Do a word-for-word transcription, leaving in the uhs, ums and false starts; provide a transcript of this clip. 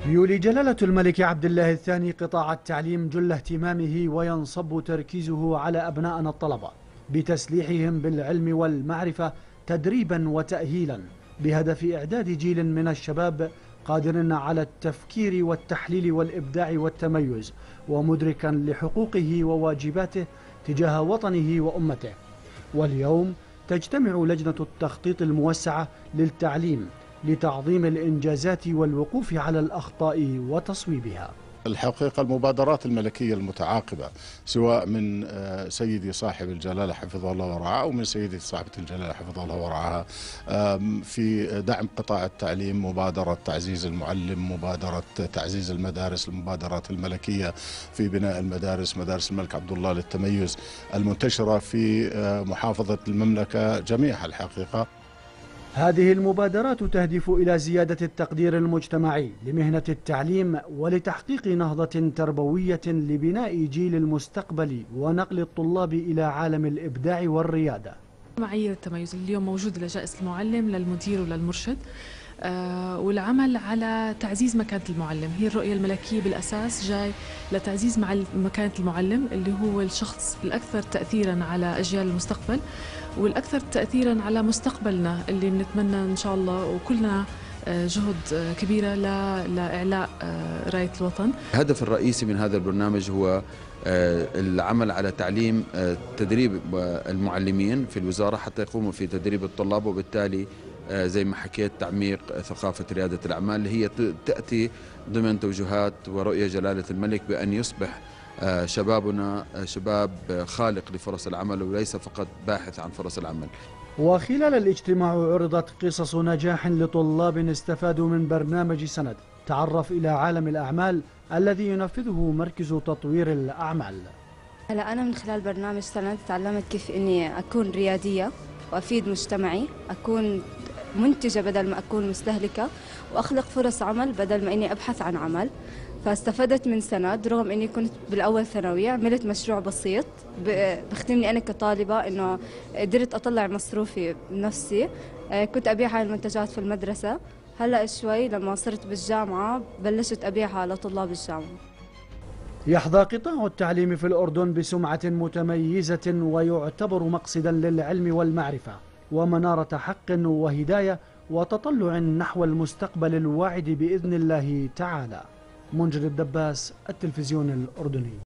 يولي جلالة الملك عبد الله الثاني قطاع التعليم جل اهتمامه وينصب تركيزه على أبنائنا الطلبة بتسليحهم بالعلم والمعرفة تدريبا وتأهيلا بهدف إعداد جيل من الشباب قادر على التفكير والتحليل والإبداع والتميز ومدركا لحقوقه وواجباته تجاه وطنه وأمته. واليوم تجتمع لجنة التخطيط الموسعة للتعليم لتعظيم الإنجازات والوقوف على الأخطاء وتصويبها. الحقيقة المبادرات الملكية المتعاقبة سواء من سيدي صاحب الجلالة حفظه الله ورعاه أو من سيدي صاحبة الجلالة حفظه الله ورعاها في دعم قطاع التعليم، مبادرة تعزيز المعلم، مبادرة تعزيز المدارس، المبادرات الملكية في بناء المدارس، مدارس الملك عبد الله للتميز المنتشرة في محافظة المملكة جميعها. الحقيقة هذه المبادرات تهدف إلى زيادة التقدير المجتمعي لمهنة التعليم ولتحقيق نهضة تربوية لبناء جيل المستقبل ونقل الطلاب إلى عالم الإبداع والريادة. معايير التميز اليوم موجودة لجائزة المعلم للمدير وللمرشد، آه والعمل على تعزيز مكانة المعلم. هي الرؤية الملكية بالأساس جاي لتعزيز مكانة المعلم اللي هو الشخص الأكثر تأثيرا على أجيال المستقبل والأكثر تأثيرا على مستقبلنا اللي بنتمنى إن شاء الله وكلنا جهد كبيرة لإعلاء راية الوطن. الهدف الرئيسي من هذا البرنامج هو العمل على تعليم تدريب المعلمين في الوزارة حتى يقوموا في تدريب الطلاب، وبالتالي زي ما حكيت تعميق ثقافة ريادة الأعمال اللي هي تأتي ضمن توجهات ورؤية جلالة الملك بأن يصبح شبابنا شباب خالق لفرص العمل وليس فقط باحث عن فرص العمل. وخلال الاجتماع عرضت قصص نجاح لطلاب استفادوا من برنامج سند تعرف إلى عالم الأعمال الذي ينفذه مركز تطوير الأعمال. هلا أنا من خلال برنامج سند تعلمت كيف إني أكون ريادية وأفيد مجتمعي، أكون منتجة بدل ما أكون مستهلكة، وأخلق فرص عمل بدل ما إني أبحث عن عمل. فاستفدت من سند رغم إني كنت بالأول ثانوية. عملت مشروع بسيط بخدمني أنا كطالبة، إنه قدرت أطلع مصروفي بنفسي. كنت أبيع هاي المنتجات في المدرسة، هلأ شوي لما صرت بالجامعة بلشت أبيعها لطلاب الجامعة. يحظى قطاع التعليم في الأردن بسمعة متميزة ويعتبر مقصدا للعلم والمعرفة ومنارة حق وهداية وتطلع نحو المستقبل الواعد بإذن الله تعالى. منجد الدباس، التلفزيون الأردني.